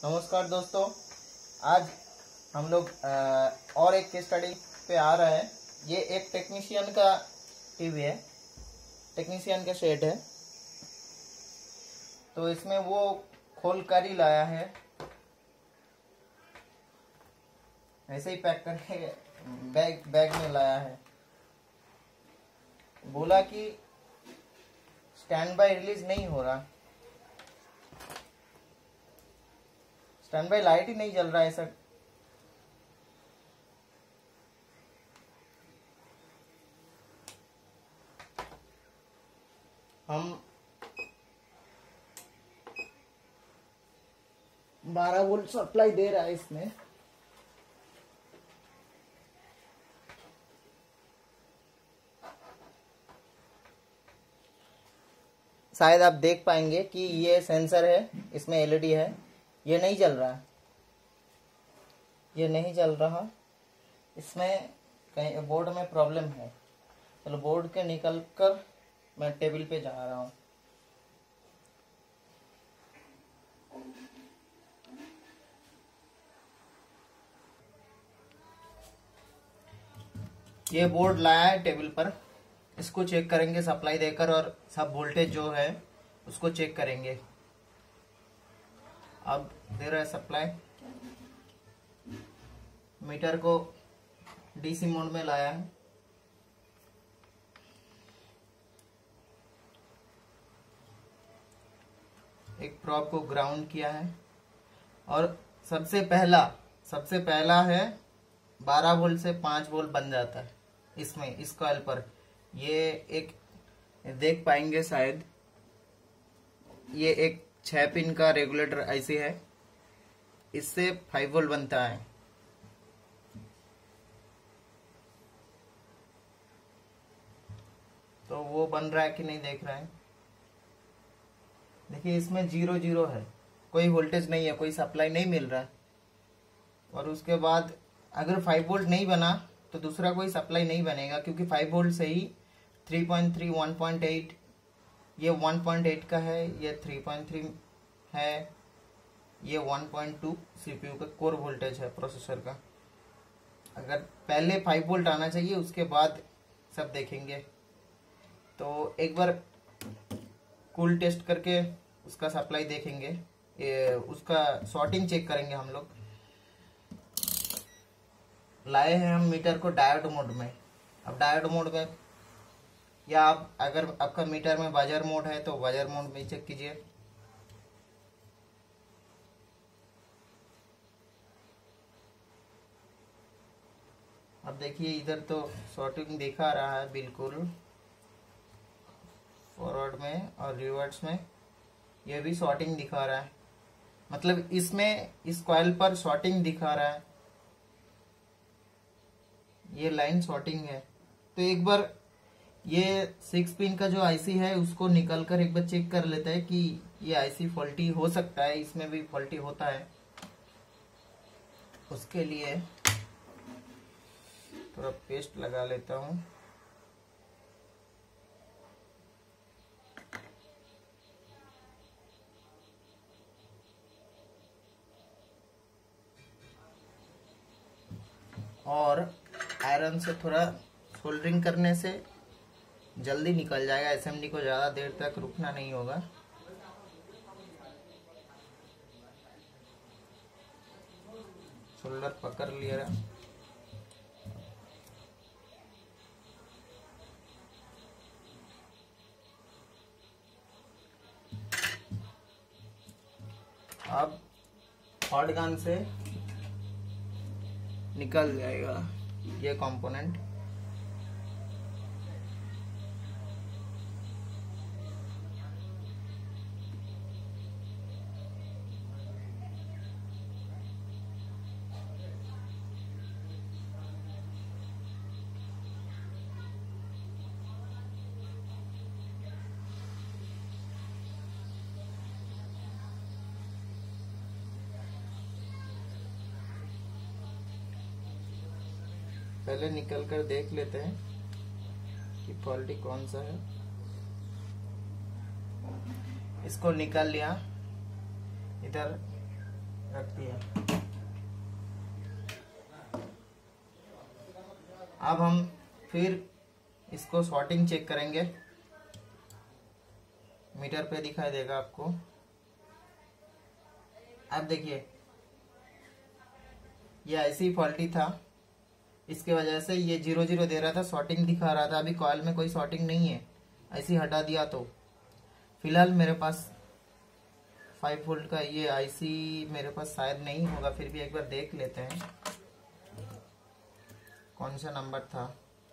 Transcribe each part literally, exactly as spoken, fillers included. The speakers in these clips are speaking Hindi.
नमस्कार दोस्तों, आज हम लोग और एक केस स्टडी पे आ रहे हैं। ये एक टेक्नीशियन का टीवी है, टेक्नीशियन का सेट है। तो इसमें वो खोल कर ही लाया है, ऐसे ही पैक करके बैग बैग में लाया है। बोला कि स्टैंड बाय रिलीज नहीं हो रहा, स्टैंड बाय लाइट ही नहीं जल रहा है सर। हम बारह वोल्ट सप्लाई दे रहा है इसमें। शायद आप देख पाएंगे कि ये सेंसर है, इसमें एलईडी है। ये नहीं जल रहा, ये नहीं जल रहा। इसमें कहीं बोर्ड में प्रॉब्लम है। चलो बोर्ड के निकल कर मैं टेबल पे जा रहा हूँ। ये बोर्ड लाया है टेबल पर, इसको चेक करेंगे सप्लाई देकर और सब वोल्टेज जो है उसको चेक करेंगे। अब दे रहा है सप्लाई, मीटर को डीसी मोड में लाया है। एक प्रॉब को ग्राउंड किया है और सबसे पहला सबसे पहला है बारह वोल्ट से पाँच वोल्ट बन जाता है इसमें, इस कॉइल पर। ये एक देख पाएंगे शायद, ये एक छह पिन का रेगुलेटर आईसी है, इससे फाइव वोल्ट बनता है। तो वो बन रहा है कि नहीं देख रहा है। देखिए इसमें जीरो जीरो है, कोई वोल्टेज नहीं है, कोई सप्लाई नहीं मिल रहा है। और उसके बाद अगर फाइव वोल्ट नहीं बना तो दूसरा कोई सप्लाई नहीं बनेगा, क्योंकि फाइव वोल्ट से ही three point three, one point eight, ये वन पॉइंट एट का है, ये थ्री पॉइंट थ्री है, ये वन पॉइंट टू सीपीयू का कोर वोल्टेज है प्रोसेसर का। अगर पहले फाइव वोल्ट आना चाहिए, उसके बाद सब देखेंगे। तो एक बार कूल टेस्ट करके उसका सप्लाई देखेंगे, ये उसका शॉर्टिंग चेक करेंगे हम लोग। लाए हैं हम मीटर को डायोड मोड में। अब डायोड मोड में, या आप अगर आपका मीटर में बाजार मोड है तो बाजार मोड में चेक कीजिए। अब देखिए इधर तो शॉर्टिंग दिखा रहा है बिल्कुल, फॉरवर्ड में और रिवर्स में ये भी शॉर्टिंग दिखा रहा है। मतलब इसमें इस कॉइल पर शॉर्टिंग दिखा रहा है, ये लाइन शॉर्टिंग है। तो एक बार ये सिक्स पिन का जो आईसी है उसको निकल कर एक बार चेक कर लेते हैं कि ये आईसी फॉल्टी हो सकता है, इसमें भी फॉल्टी होता है। उसके लिए थोड़ा पेस्ट लगा लेता हूं। और आयरन से थोड़ा सोल्डरिंग करने से जल्दी निकल जाएगा। असेंबली को ज्यादा देर तक रुकना नहीं होगा। सोल्डर पकड़ लिया। अब हॉट गन से निकल जाएगा ये कंपोनेंट। पहले निकल कर देख लेते हैं कि फॉल्टी कौन सा है। इसको निकाल लिया, इधर रख दिया। अब हम फिर इसको सॉर्टिंग चेक करेंगे। मीटर पे दिखाई देगा आपको। अब देखिए ये ऐसे ही फॉल्टी था, इसके वजह से ये जीरो जीरो दे रहा था, सॉर्टिंग दिखा रहा था। अभी कॉइल में कोई सॉर्टिंग नहीं है, ऐसे ही हटा दिया। तो फिलहाल मेरे पास फाइव वोल्ट का ये आईसी मेरे पास शायद नहीं होगा, फिर भी एक बार देख लेते हैं कौन सा नंबर था।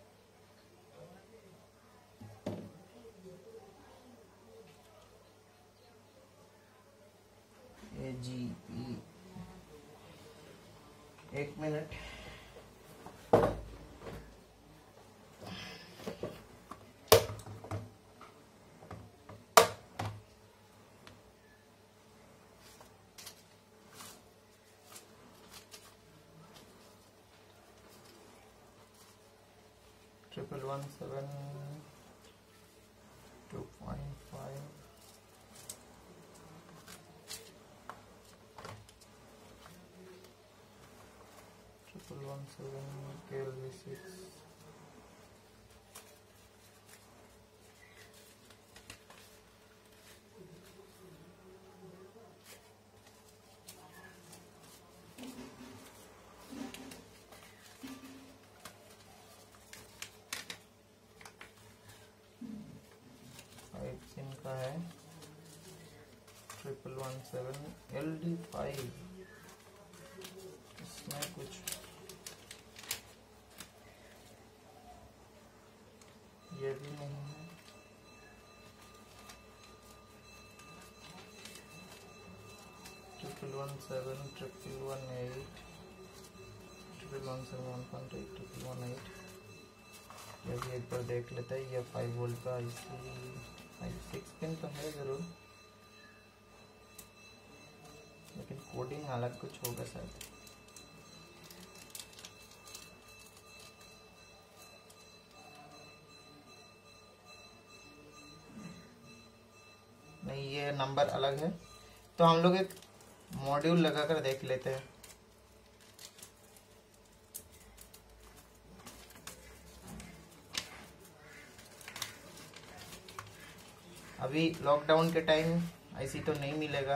ए जी पी, एक minute. Triple one seven two point five triple one seven के एल वी सिक्स सिम का है triple one seven L D five. इसमें कुछ ये भी नहीं है। Triple one seven triple one eight triple one seven one point eight triple one eight ये भी एक बार देख लेते हैं। ये फाइव वोल्ट का आईसी फाइव सिक्स पिन तो है जरूर, लेकिन कोडिंग अलग कुछ होगा शायद। नहीं, ये नंबर अलग है। तो हम लोग एक मॉड्यूल लगाकर देख लेते हैं। अभी लॉकडाउन के टाइम ऐसी तो नहीं मिलेगा।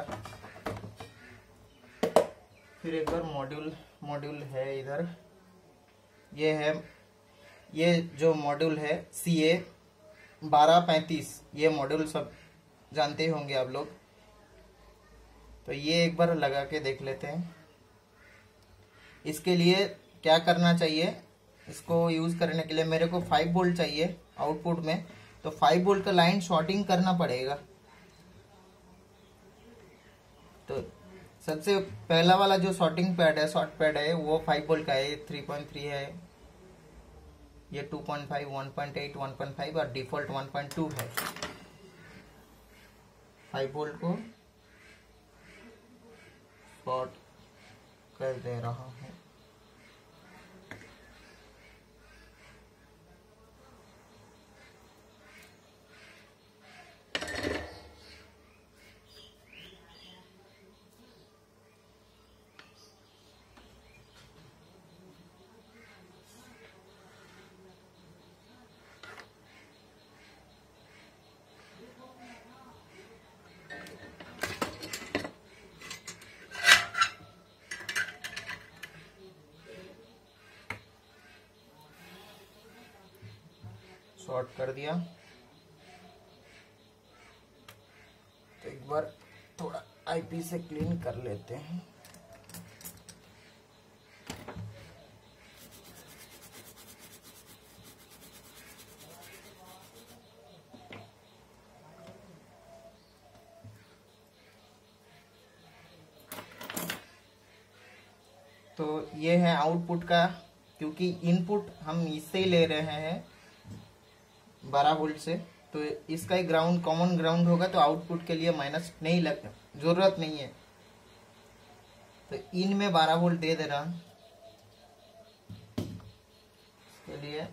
फिर एक बार मॉड्यूल मॉड्यूल है इधर, ये है, ये जो मॉड्यूल है सी ए बारह पैंतीस, ये मॉड्यूल सब जानते होंगे आप लोग। तो ये एक बार लगा के देख लेते हैं। इसके लिए क्या करना चाहिए, इसको यूज करने के लिए मेरे को फाइव वोल्ट चाहिए आउटपुट में। तो फाइव वोल्ट का लाइन शॉर्टिंग करना पड़ेगा। तो सबसे पहला वाला जो शॉर्टिंग पैड है, शॉर्ट पैड है, वो फाइव वोल्ट का है, थ्री पॉइंट थ्री है। ये two point five, one point eight, one point five और डिफॉल्ट वन पॉइंट टू है। फाइव वोल्ट को शॉर्ट कर दे रहा हूं। शॉर्ट कर दिया। तो एक बार थोड़ा आईपी से क्लीन कर लेते हैं। तो ये है आउटपुट का, क्योंकि इनपुट हम इससे ही ले रहे हैं बारह वोल्ट से। तो इसका ही ग्राउंड कॉमन ग्राउंड होगा, तो आउटपुट के लिए माइनस नहीं लग जरूरत नहीं है। तो इन में बारह वोल्ट दे दे रहा इसके लिए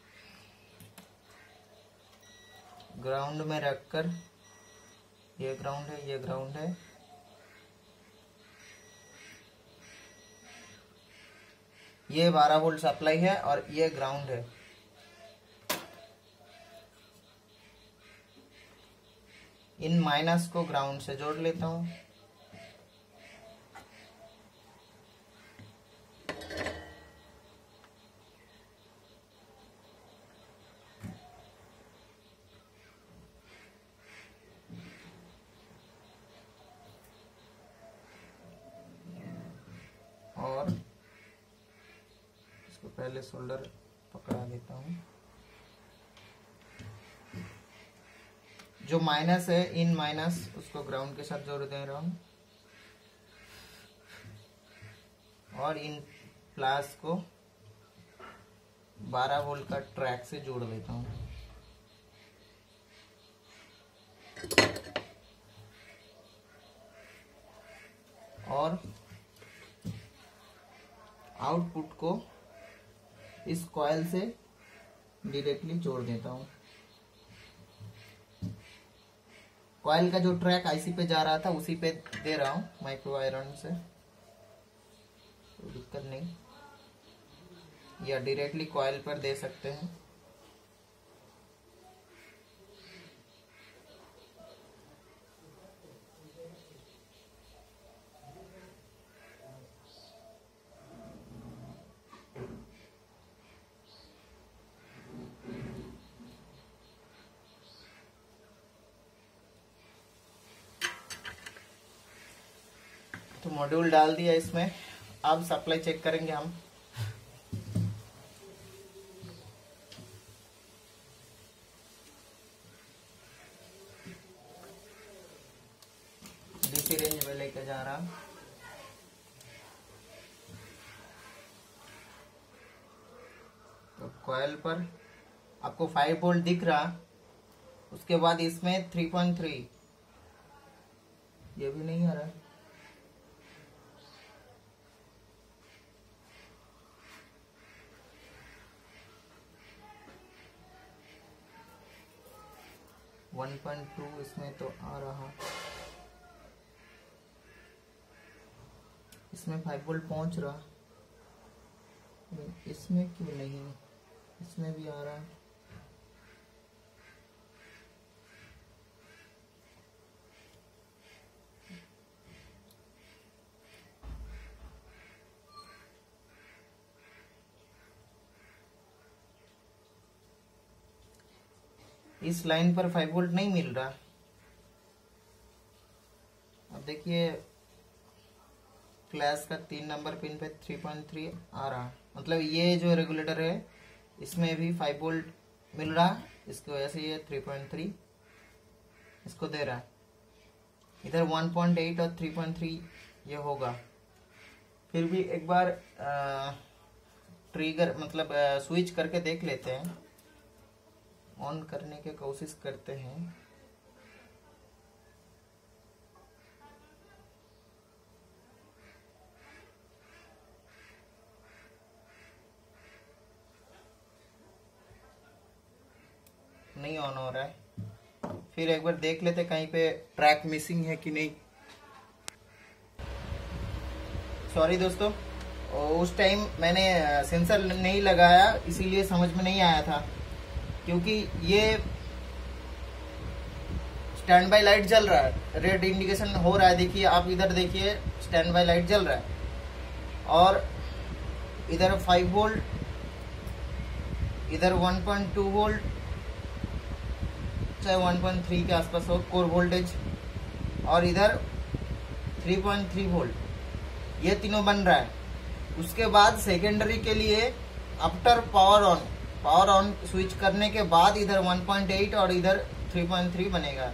ग्राउंड में रखकर, ये ग्राउंड है, ये ग्राउंड है, ये बारह वोल्ट सप्लाई है और ये ग्राउंड है। इन माइनस को ग्राउंड से जोड़ लेता हूं। और इसको पहले सोल्डर पकड़ा देता हूं। जो माइनस है इन माइनस उसको ग्राउंड के साथ जोड़ दे रहा हूं और इन प्लस को बारह वोल्ट का ट्रैक से जोड़ देता हूं। और आउटपुट को इस कॉइल से डायरेक्टली जोड़ देता हूं। कॉइल का जो ट्रैक आईसी पे जा रहा था उसी पे दे रहा हूं माइक्रो आयरन से, कोई दिक्कत नहीं, या डायरेक्टली कॉइल पर दे सकते हैं। तो मॉड्यूल डाल दिया इसमें। अब सप्लाई चेक करेंगे हम। डीसी रेंज में लेकर जा रहा। तो कॉइल पर आपको फाइव वोल्ट दिख रहा, उसके बाद इसमें थ्री पॉइंट थ्री, ये भी नहीं आ रहा। वन पॉइंट टू इसमें तो आ रहा, इसमें फाइव वोल्ट पहुंच रहा, इसमें क्यों नहीं? इसमें भी आ रहा है। इस लाइन पर फाइव वोल्ट नहीं मिल रहा। अब देखिए क्लास का तीन नंबर पिन पे थ्री पॉइंट थ्री आ रहा, मतलब ये जो रेगुलेटर है इसमें भी फाइव वोल्ट मिल रहा, इसकी वजह से ये थ्री पॉइंट थ्री इसको दे रहा है। इधर वन पॉइंट एट और थ्री पॉइंट थ्री ये होगा। फिर भी एक बार आ, ट्रिगर मतलब आ, स्विच करके देख लेते हैं, ऑन करने की कोशिश करते हैं। नहीं ऑन हो रहा है। फिर एक बार देख लेते कहीं पे ट्रैक मिसिंग है कि नहीं। सॉरी दोस्तों, उस टाइम मैंने सेंसर नहीं लगाया इसीलिए समझ में नहीं आया था, क्योंकि ये स्टैंड बाय लाइट जल रहा है, रेड इंडिकेशन हो रहा है। देखिए आप इधर देखिए स्टैंड बाय लाइट जल रहा है और इधर फाइव वोल्ट, इधर वन पॉइंट टू वोल्ट, चाहे वन पॉइंट थ्री के आसपास हो कोर वोल्टेज, और इधर थ्री पॉइंट थ्री वोल्ट, ये तीनों बन रहा है। उसके बाद सेकेंडरी के लिए after power on, power on switch करने के बाद इधर वन पॉइंट एट और इधर थ्री पॉइंट थ्री बनेगा।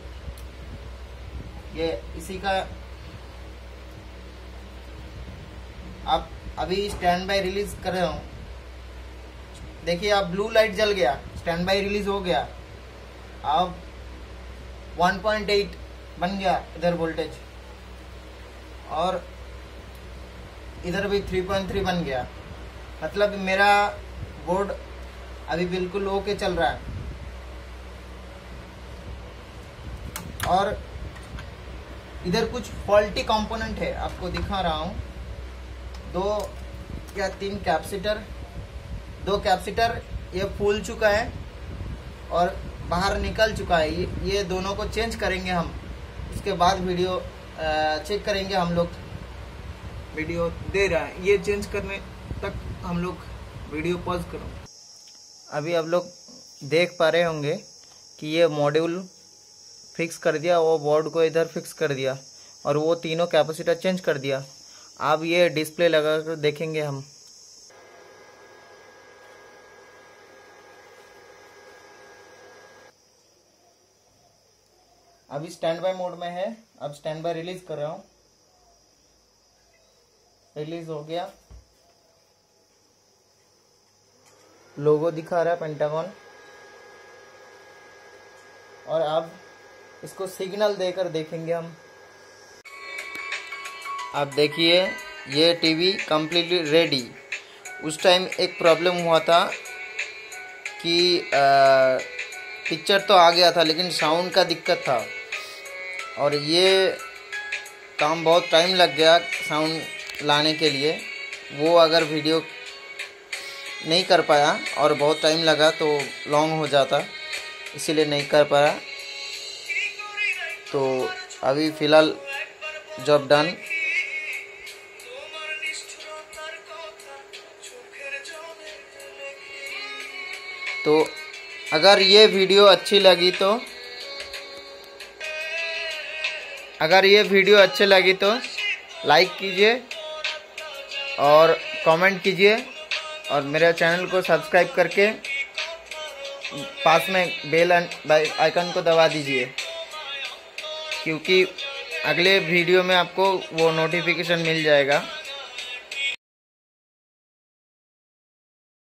ये इसी का आप अभी स्टैंड बाय रिलीज कर रहे हो, देखिए अब ब्लू लाइट जल गया, स्टैंड बाय रिलीज हो गया। अब वन पॉइंट एट बन गया इधर वोल्टेज, और इधर भी थ्री पॉइंट थ्री बन गया। मतलब मेरा बोर्ड अभी बिल्कुल ओके चल रहा है। और इधर कुछ फॉल्टी कंपोनेंट है, आपको दिखा रहा हूं। दो उसके बाद तीन कैपेसिटर, दो कैपेसिटर ये फूल चुका है और बाहर निकल चुका है। ये, ये दोनों को चेंज करेंगे हम, उसके बाद वीडियो चेक करेंगे हम लोग। वीडियो दे रहा है, ये चेंज करने तक हम लोग वीडियो पॉज करो। अभी आप लोग देख पा रहे होंगे कि ये मॉड्यूल फिक्स कर दिया, वो बोर्ड को इधर फिक्स कर दिया और वो तीनों कैपेसिटर चेंज कर दिया। अब ये डिस्प्ले लगा कर देखेंगे हम। अभी स्टैंड बाय मोड में है, अब स्टैंड बाय रिलीज कर रहा हूँ। रिलीज हो गया, लोगो दिखा रहा है पेंटागन। और अब इसको सिग्नल देकर देखेंगे हम। आप देखिए ये टीवी कंप्लीटली रेडी। उस टाइम एक प्रॉब्लम हुआ था कि पिक्चर तो आ गया था लेकिन साउंड का दिक्कत था और ये काम बहुत टाइम लग गया साउंड लाने के लिए। वो अगर वीडियो नहीं कर पाया और बहुत टाइम लगा तो लॉन्ग हो जाता, इसीलिए नहीं कर पाया। तो अभी फ़िलहाल जॉब डन। तो अगर ये वीडियो अच्छी लगी तो अगर ये वीडियो अच्छी लगी तो लाइक कीजिए और कमेंट कीजिए और मेरे चैनल को सब्सक्राइब करके पास में बेल आइकन को दबा दीजिए, क्योंकि अगले वीडियो में आपको वो नोटिफिकेशन मिल जाएगा।